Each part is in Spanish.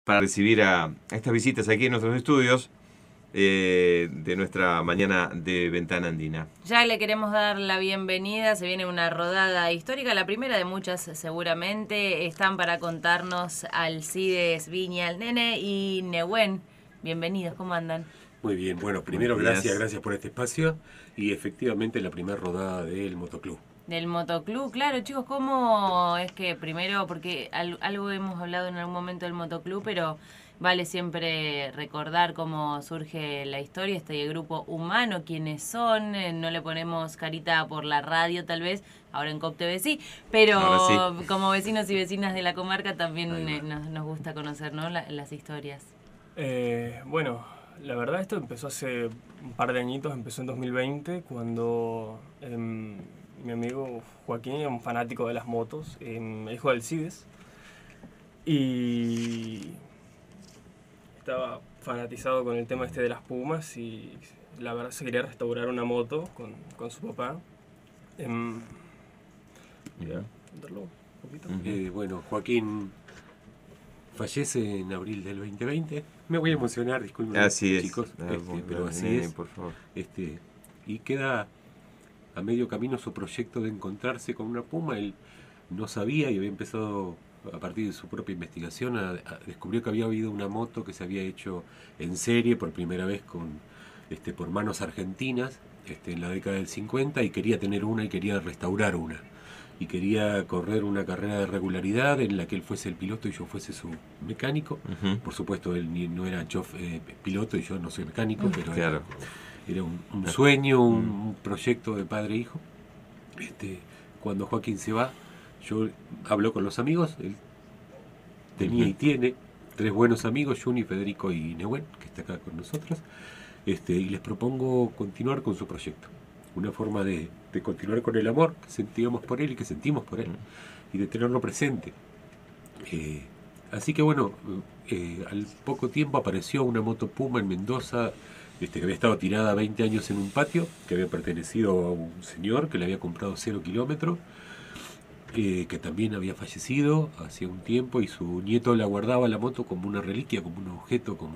para recibir a estas visitas aquí en nuestros estudios de nuestra mañana de Ventana Andina. Ya le queremos dar la bienvenida, se viene una rodada histórica, la primera de muchas seguramente. Están para contarnos Alcides Viña, el nene, y Nehuen. Bienvenidos, ¿cómo andan? Muy bien, bueno, primero gracias por este espacio y efectivamente la primera rodada del motoclub. Del motoclub, claro, chicos, ¿cómo es que primero, porque algo hemos hablado en algún momento del motoclub, pero vale siempre recordar cómo surge la historia, este grupo humano, quiénes son, no le ponemos carita por la radio tal vez, ahora en COP TV sí, pero sí, como vecinos y vecinas de la comarca también nos gusta conocer, ¿no? Las historias. Bueno, la verdad esto empezó hace un par de añitos, empezó en 2020 cuando mi amigo Joaquín, un fanático de las motos, hijo de Alcides, y estaba fanatizado con el tema este de las Pumas y la verdad se quería restaurar una moto con su papá. ¿Contarlo un poquito? Bueno, Joaquín fallece en abril del 2020. Me voy a emocionar, disculpen, así chicos, pero así es. Por favor. Y queda a medio camino su proyecto de encontrarse con una Puma. Él no sabía y había empezado a partir de su propia investigación descubrió que había habido una moto que se había hecho en serie por primera vez por manos argentinas en la década del 50 y quería tener una y quería restaurar una. Y quería correr una carrera de regularidad en la que él fuese el piloto y yo fuese su mecánico. Por supuesto, él no era piloto y yo no soy mecánico, pero claro. Era un sueño, un proyecto de padre e hijo. Cuando Joaquín se va, yo hablo con los amigos. Él tenía y tiene 3 buenos amigos, Juni, Federico y Nehuen, que está acá con nosotros. Y les propongo continuar con su proyecto. Una forma de continuar con el amor que sentíamos por él y que sentimos por él, y de tenerlo presente. Así que bueno, al poco tiempo apareció una moto Puma en Mendoza, que había estado tirada 20 años en un patio, que había pertenecido a un señor que le había comprado 0 kilómetros, que también había fallecido hacía un tiempo, y su nieto la guardaba la moto como una reliquia, como un objeto, como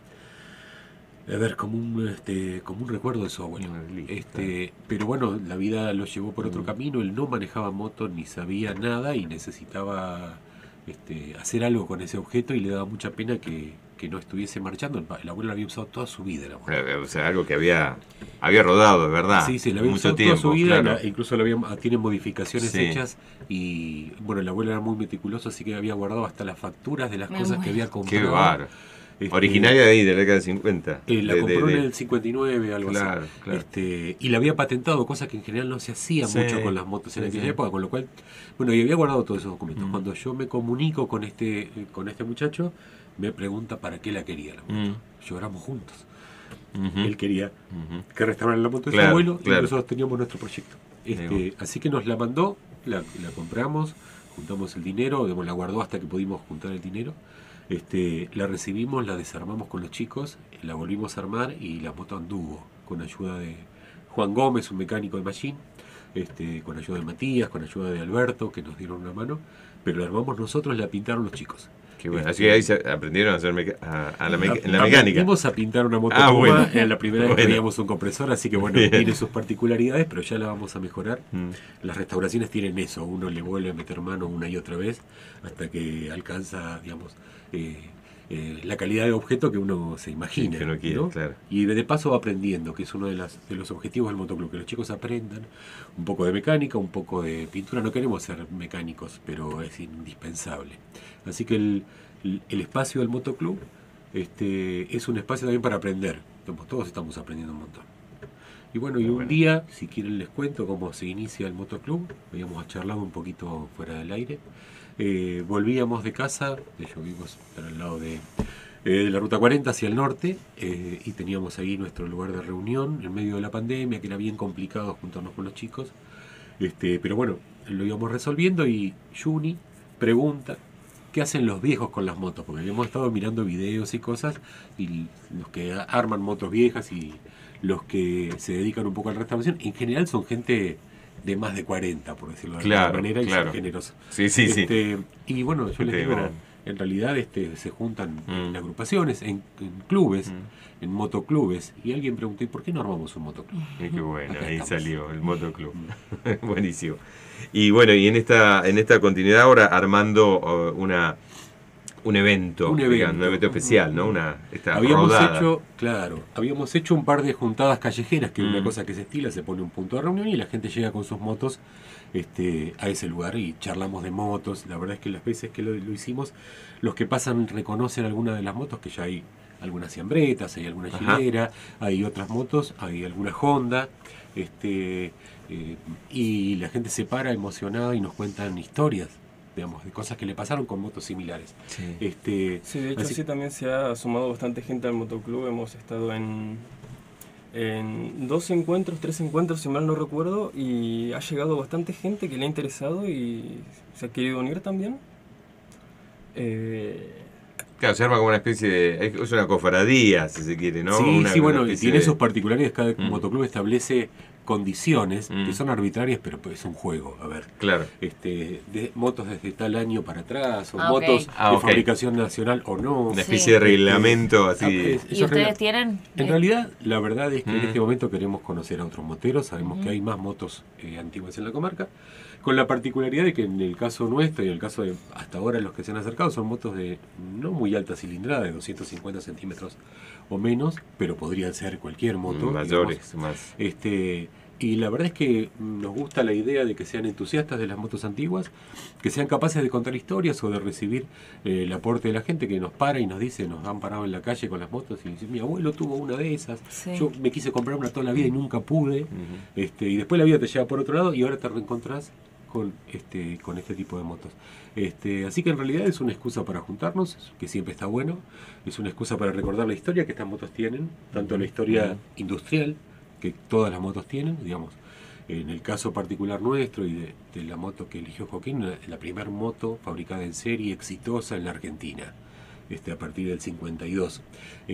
un recuerdo de su abuelo. Pero bueno, la vida lo llevó por otro camino. Él no manejaba moto ni sabía nada y necesitaba hacer algo con ese objeto, y le daba mucha pena que no estuviese marchando. El abuelo lo había usado toda su vida, la moto. O sea, algo que había rodado, de verdad. Sí, la había usado toda su vida, claro. Incluso tiene modificaciones hechas, y bueno, el abuelo era muy meticuloso, así que había guardado hasta las facturas de las cosas que había comprado. Qué bárbaro. Originaria de ahí, de la década del 50. La compró en el 59, algo así. Claro. Y la había patentado, cosa que en general no se hacía mucho con las motos en aquella época, con lo cual, bueno, y había guardado todos esos documentos. Cuando yo me comunico con este muchacho, me pregunta para qué la quería la moto. Lloramos juntos. Él quería que restauraran la moto de su abuelo, y nosotros teníamos nuestro proyecto. Así que nos la mandó, la compramos, juntamos el dinero, la guardó hasta que pudimos juntar el dinero. La recibimos, la desarmamos con los chicos, la volvimos a armar, y la moto anduvo con ayuda de Juan Gómez, un mecánico de Machín, con ayuda de Matías, con ayuda de Alberto, que nos dieron una mano, pero la armamos nosotros, la pintaron los chicos. Qué bueno. Así que ahí se aprendieron a hacer en la mecánica. Aprendimos a pintar una moto Puma, bueno. En la primera vez que teníamos un compresor, así que bueno, tiene sus particularidades, pero ya la vamos a mejorar. Las restauraciones tienen eso, uno le vuelve a meter mano una y otra vez hasta que alcanza, digamos, la calidad de objeto que uno se imagina, que no quiere, ¿no? Claro. Y de paso va aprendiendo, que es uno de los objetivos del motoclub, que los chicos aprendan un poco de mecánica, un poco de pintura. No queremos ser mecánicos, pero es indispensable. Así que el espacio del motoclub es un espacio también para aprender. Todos estamos aprendiendo un montón. Y bueno, un día, si quieren les cuento cómo se inicia el motoclub. Habíamos charlado un poquito fuera del aire. Volvíamos de casa, yo vivo para el lado de la Ruta 40 hacia el norte, y teníamos ahí nuestro lugar de reunión en medio de la pandemia, que era bien complicado juntarnos con los chicos, pero bueno, lo íbamos resolviendo, y Juni pregunta qué hacen los viejos con las motos, porque habíamos estado mirando videos y cosas, y los que arman motos viejas y los que se dedican un poco a la restauración, en general son gente de más de 40, por decirlo de alguna manera, y son generosos. Sí. Y bueno, yo les digo, en realidad se juntan en agrupaciones, en clubes, en motoclubes, y alguien preguntó, ¿y por qué no armamos un motoclub? Qué bueno, Acá ahí estamos. salió el motoclub. Buenísimo. Y bueno, y en esta continuidad ahora armando un evento, digamos, un evento especial, ¿no? Esta rodada. Habíamos hecho un par de juntadas callejeras, que es una cosa que se estila, se pone un punto de reunión y la gente llega con sus motos a ese lugar y charlamos de motos. La verdad es que las veces que lo hicimos, los que pasan reconocen algunas de las motos, que ya hay algunas Ciambretas, hay alguna Gilera, hay otras motos, hay alguna Honda, y la gente se para emocionada y nos cuentan historias, digamos, de cosas que le pasaron con motos similares. Sí, de hecho sí también se ha sumado bastante gente al motoclub. Hemos estado en 2 encuentros, 3 encuentros, si mal no recuerdo, y ha llegado bastante gente que le ha interesado y se ha querido unir también. Claro, se arma como una especie de... es una cofradía, si se quiere, ¿no? Sí, bueno, tiene sus particularidades. Cada motoclub establece condiciones que son arbitrarias, pero es un juego. A ver, claro. De motos desde tal año para atrás, o motos de fabricación nacional o no. Una especie de reglamento así. ¿Y ustedes tienen? En realidad, la verdad es que en este momento queremos conocer a otros moteros. Sabemos que hay más motos antiguas en la comarca, con la particularidad de que en el caso nuestro y en el caso de hasta ahora los que se han acercado son motos de no muy alta cilindrada, de 250 centímetros o menos, pero podrían ser cualquier moto. Mayores, más. Y la verdad es que nos gusta la idea de que sean entusiastas de las motos antiguas, que sean capaces de contar historias o de recibir el aporte de la gente que nos para y nos dice, nos han parado en la calle con las motos y dicen, mi abuelo tuvo una de esas, yo me quise comprar una toda la vida y nunca pude, y después la vida te lleva por otro lado y ahora te reencontrás con este tipo de motos. Así que en realidad es una excusa para juntarnos, que siempre está bueno, es una excusa para recordar la historia que estas motos tienen, tanto la historia industrial, que todas las motos tienen, digamos, en el caso particular nuestro y de la moto que eligió Joaquín, la primera moto fabricada en serie exitosa en la Argentina, a partir del 52.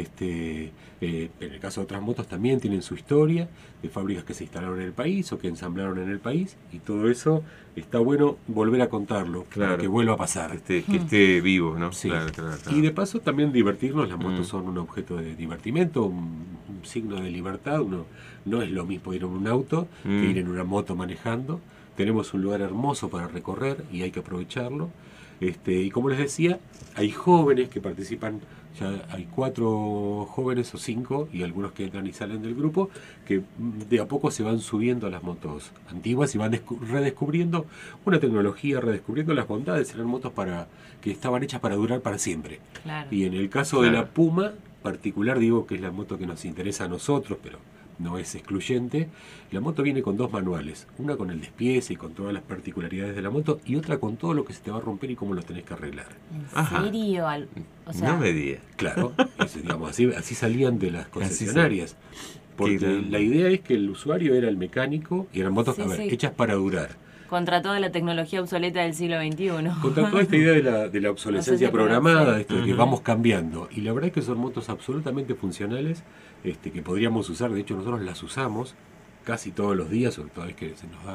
En el caso de otras motos también tienen su historia, de fábricas que se instalaron en el país o que ensamblaron en el país, y todo eso está bueno volver a contarlo, para que vuelva a pasar. Que esté vivo, ¿no? Sí. Claro. Y de paso también divertirnos. Las motos son un objeto de divertimento, un signo de libertad. Uno no es lo mismo ir en un auto que ir en una moto manejando. Tenemos un lugar hermoso para recorrer y hay que aprovecharlo. Y como les decía, hay jóvenes que participan, ya hay 4 jóvenes o 5 y algunos que entran y salen del grupo, que de a poco se van subiendo a las motos antiguas y van redescubriendo una tecnología, redescubriendo las bondades. Eran motos que estaban hechas para durar para siempre. Claro. Y en el caso de la Puma particular, digo que es la moto que nos interesa a nosotros, pero no es excluyente. La moto viene con 2 manuales, una con el despiece y con todas las particularidades de la moto, y otra con todo lo que se te va a romper y cómo lo tenés que arreglar. ¿En serio? O sea, No me digas. Claro, digamos, así salían de las concesionarias. Porque la idea es que el usuario era el mecánico y eran motos hechas para durar. contra toda la tecnología obsoleta del siglo XXI. Contra toda esta idea de la obsolescencia programada, esto de que vamos cambiando. Y la verdad es que son motos absolutamente funcionales, que podríamos usar. De hecho, nosotros las usamos casi todos los días, sobre todo es que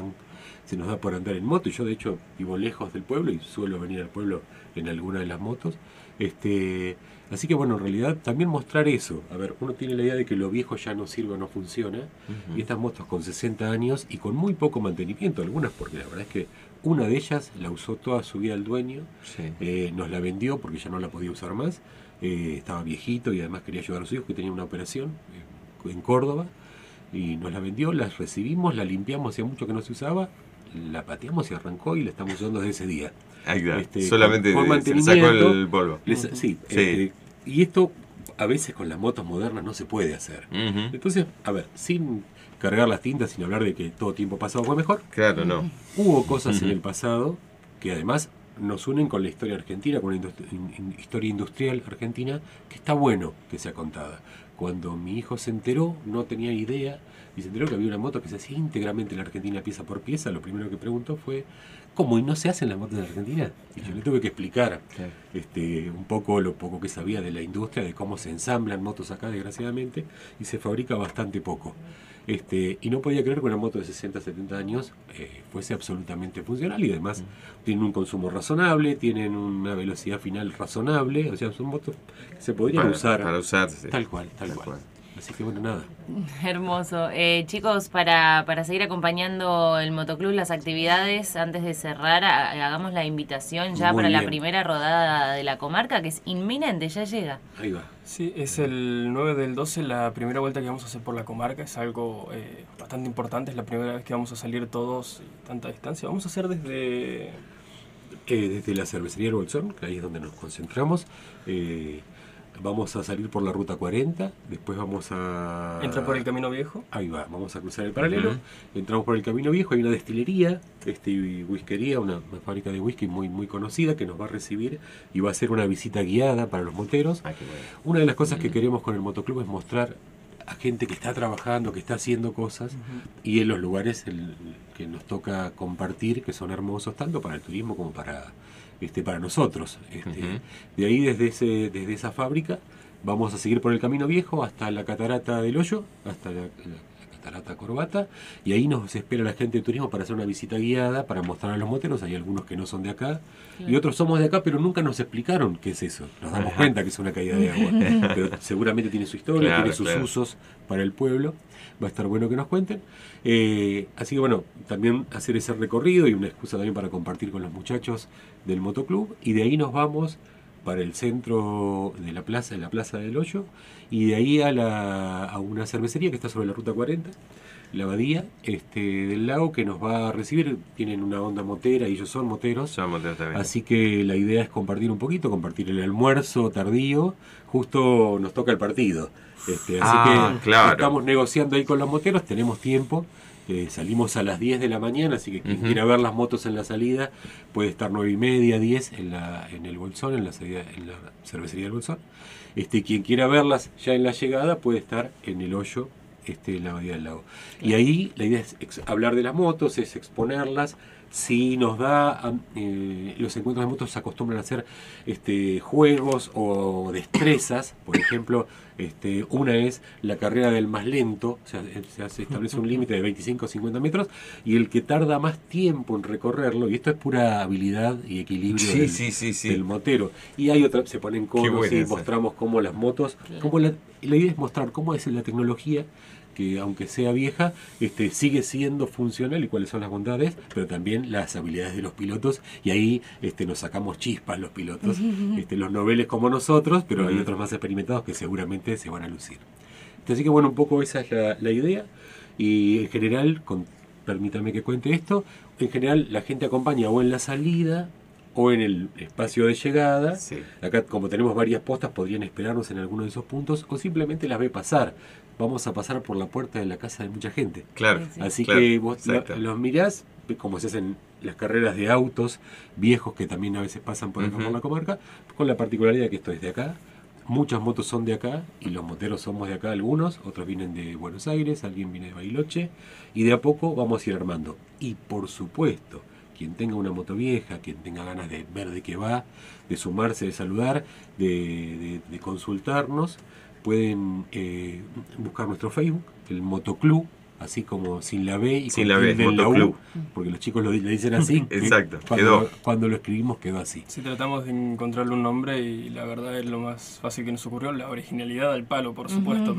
se nos da por andar en moto. Y yo, de hecho, vivo lejos del pueblo y suelo venir al pueblo en alguna de las motos. Así que, bueno, en realidad también mostrar eso. A ver, uno tiene la idea de que lo viejo ya no sirve o no funciona. Y estas motos con 60 años y con muy poco mantenimiento, algunas, porque la verdad es que una de ellas la usó toda su vida el dueño. Nos la vendió porque ya no la podía usar más. Estaba viejito y además quería ayudar a sus hijos, que tenían una operación en Córdoba. Y nos la vendió, la recibimos, la limpiamos, hacía mucho que no se usaba, la pateamos y arrancó y la estamos usando desde ese día. Solamente con se sacó el polvo. Y esto a veces con las motos modernas no se puede hacer. Entonces, a ver, sin cargar las tintas, sin hablar de que todo tiempo pasado fue mejor. Claro, no. Hubo cosas en el pasado que además nos unen con la historia argentina, con la historia industrial argentina, que está bueno que sea contada. cuando mi hijo se enteró, no tenía idea, y se enteró que había una moto que se hacía íntegramente en la Argentina pieza por pieza, lo primero que preguntó fue, ¿cómo? ¿Y no se hacen las motos en Argentina? Y yo le tuve que explicar un poco lo poco que sabía de la industria, de cómo se ensamblan motos acá, desgraciadamente, y se fabrica bastante poco. Y no podía creer que una moto de 60, 70 años fuese absolutamente funcional, y además tienen un consumo razonable, tienen una velocidad final razonable, o sea, son motos que se podrían usar. Para usarse. Tal cual. Así que bueno, nada. Hermoso. Chicos, para seguir acompañando el Motoclub, las actividades, antes de cerrar, hagamos la invitación ya para la primera rodada de la comarca, que es inminente, ya llega. Ahí va. Sí, es el 9 del 12, la primera vuelta que vamos a hacer por la comarca. Es algo bastante importante, es la primera vez que vamos a salir todos tanta distancia. Vamos a hacer desde la cervecería del Bolsón, que ahí es donde nos concentramos. Vamos a salir por la ruta 40, después vamos a... Entra por el Camino Viejo. Ahí va, vamos a cruzar el paralelo, entramos por el Camino Viejo, hay una destilería, y whiskería, una fábrica de whisky muy, muy conocida que nos va a recibir y va a hacer una visita guiada para los moteros. Qué bueno. Una de las cosas que queremos con el Motoclub es mostrar a gente que está trabajando, que está haciendo cosas, y en los lugares que nos toca compartir, que son hermosos tanto para el turismo como para nosotros. De ahí, desde esa fábrica, vamos a seguir por el Camino Viejo hasta la Catarata del Hoyo, hasta la Catarata Corbata, y ahí nos espera la gente de turismo para hacer una visita guiada, para mostrar a los moteros. Hay algunos que no son de acá, y otros somos de acá, pero nunca nos explicaron qué es eso. Nos damos cuenta que es una caída de agua, pero seguramente tiene su historia, tiene sus usos para el pueblo. Va a estar bueno que nos cuenten. Así que bueno, también hacer ese recorrido y una excusa también para compartir con los muchachos del Motoclub, y de ahí nos vamos para el centro de la Plaza del Hoyo, y de ahí a una cervecería que está sobre la ruta 40, la Abadía del Lago, que nos va a recibir. Tienen una onda motera y ellos son moteros. Así que la idea es compartir un poquito, compartir el almuerzo tardío. Justo nos toca el partido. Así que estamos negociando ahí con los moteros, tenemos tiempo. Salimos a las 10 de la mañana, así que quien quiera ver las motos en la salida puede estar 9:30, 10 en el Bolsón, en la cervecería del Bolsón. Quien quiera verlas ya en la llegada puede estar en el Hoyo, en la Abadía del Lago. Y ahí la idea es hablar de las motos, es exponerlas. Si nos da, los encuentros de motos se acostumbran a hacer juegos o destrezas. Por ejemplo, una es la carrera del más lento, o sea, se establece un límite de 25 o 50 metros, y el que tarda más tiempo en recorrerlo, y esto es pura habilidad y equilibrio del motero. Y hay otra, se ponen conos y mostramos cómo las motos, la idea es mostrar cómo es la tecnología, que aunque sea vieja, sigue siendo funcional, y cuáles son las bondades, pero también las habilidades de los pilotos, y ahí nos sacamos chispas los pilotos, los noveles como nosotros, pero hay otros más experimentados que seguramente se van a lucir. Así que bueno, un poco esa es la idea, y en general, permítame que cuente esto, en general la gente acompaña o en la salida o en el espacio de llegada. Acá, como tenemos varias postas, podrían esperarnos en alguno de esos puntos, o simplemente las ve pasar. Vamos a pasar por la puerta de la casa de mucha gente. Así que vos los mirás, como se hacen las carreras de autos viejos, que también a veces pasan por acá por la comarca, con la particularidad que esto es de acá. Muchas motos son de acá, y los moteros somos de acá algunos, otros vienen de Buenos Aires, alguien viene de Bariloche, y de a poco vamos a ir armando. Y por supuesto, quien tenga una moto vieja, quien tenga ganas de ver de qué va, de sumarse, de saludar, de consultarnos, pueden buscar nuestro Facebook, el Motoclub, así como sin la B y sin la B, la U, porque los chicos le dicen así. Exacto, cuando lo escribimos quedó así. Sí, tratamos de encontrarle un nombre, y la verdad es lo más fácil que nos ocurrió, la originalidad del palo, por supuesto.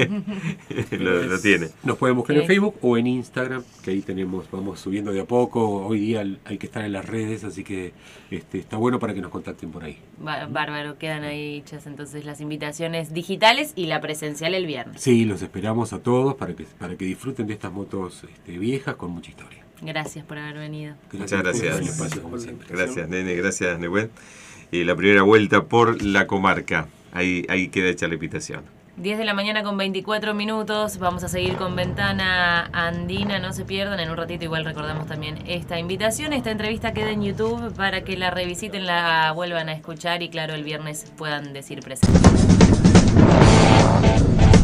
Pero lo tiene. Nos pueden buscar en Facebook o en Instagram, que ahí vamos subiendo de a poco. Hoy día hay que estar en las redes, así que está bueno para que nos contacten por ahí. Bárbaro, quedan ahí hechas entonces las invitaciones digitales y la presencial el viernes. Sí, los esperamos a todos para que disfruten de estas motos viejas con mucha historia. Gracias por haber venido. Muchas gracias. Espacio, como siempre. Gracias, Nene. Gracias, Nehuen. La primera vuelta por la comarca. Ahí queda hecha la invitación. 10 de la mañana con 24 minutos. Vamos a seguir con Ventana Andina. No se pierdan. En un ratito igual recordamos también esta invitación. Esta entrevista queda en YouTube para que la revisiten, la vuelvan a escuchar y claro, el viernes puedan decir presente.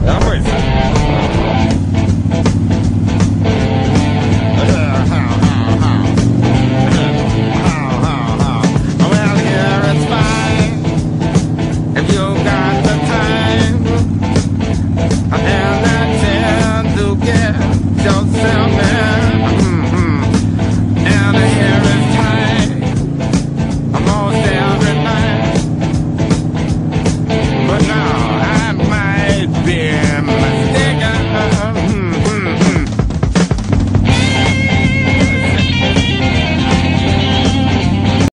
¡Vamos!